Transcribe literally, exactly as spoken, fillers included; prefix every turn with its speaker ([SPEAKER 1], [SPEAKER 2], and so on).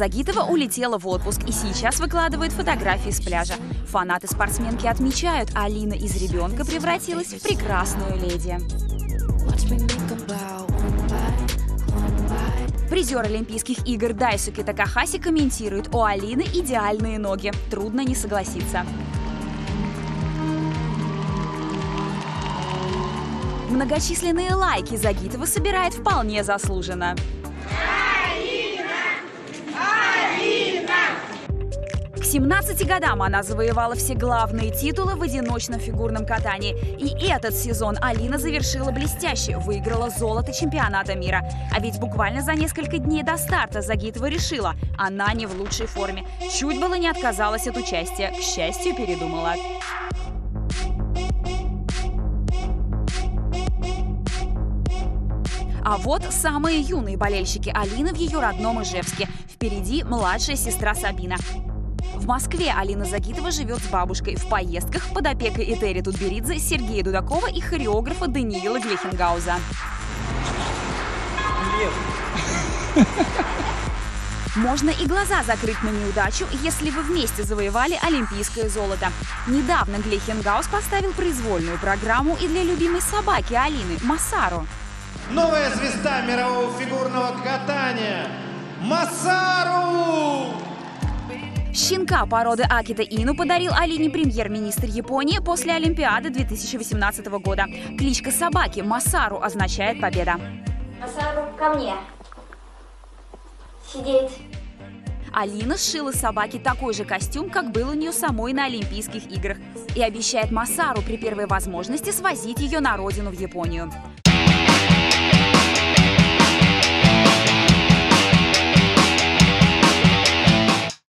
[SPEAKER 1] Загитова улетела в отпуск и сейчас выкладывает фотографии с пляжа. Фанаты спортсменки отмечают, Алина из ребенка превратилась в прекрасную леди. Призер Олимпийских игр Дайсуке Такахаси комментирует: у Алины идеальные ноги. Трудно не согласиться. Многочисленные лайки Загитова собирает вполне заслуженно. К семнадцати годам она завоевала все главные титулы в одиночном фигурном катании. И этот сезон Алина завершила блестяще, выиграла золото чемпионата мира. А ведь буквально за несколько дней до старта Загитова решила, она не в лучшей форме. Чуть было не отказалась от участия, к счастью, передумала. А вот самые юные болельщики Алины в ее родном Ижевске. Впереди младшая сестра Сабина. В Москве Алина Загитова живет с бабушкой, в поездках под опекой Этери Тутберидзе, Сергея Дудакова и хореографа Даниила Глехенгауза. Можно и глаза закрыть на неудачу, если вы вместе завоевали олимпийское золото. Недавно Глехенгауз поставил произвольную программу и для любимой собаки Алины – Масару.
[SPEAKER 2] Новая звезда мирового фигурного катания – Масару!
[SPEAKER 1] Щенка породы Акита Ину подарил Алине премьер-министр Японии после Олимпиады две тысячи восемнадцатого года. Кличка собаки Масару означает «победа».
[SPEAKER 3] Масару, ко мне. Сидеть.
[SPEAKER 1] Алина сшила собаке такой же костюм, как был у нее самой на Олимпийских играх. И обещает Масару при первой возможности свозить ее на родину в Японию.